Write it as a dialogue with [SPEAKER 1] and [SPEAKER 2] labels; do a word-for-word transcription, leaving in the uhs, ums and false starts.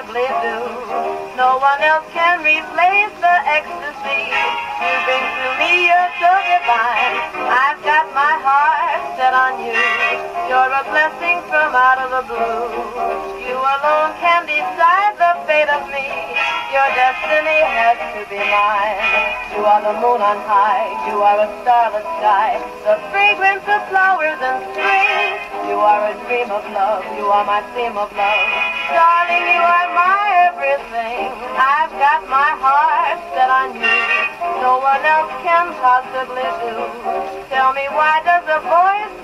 [SPEAKER 1] possibly do. No one else can replace the ecstasy you bring to me. You're so divine. I've got my heart set on you. You're a blessing from out of the blue. You alone can decide the fate of me. Your destiny has to be mine. You are the moon on high. You are a starless sky. The fragrance of flowers in spring. You are a dream of love. You are my theme of love. Darling, you are my everything. I've got my heart set on you. No one else can possibly do. Tell me, why does a voice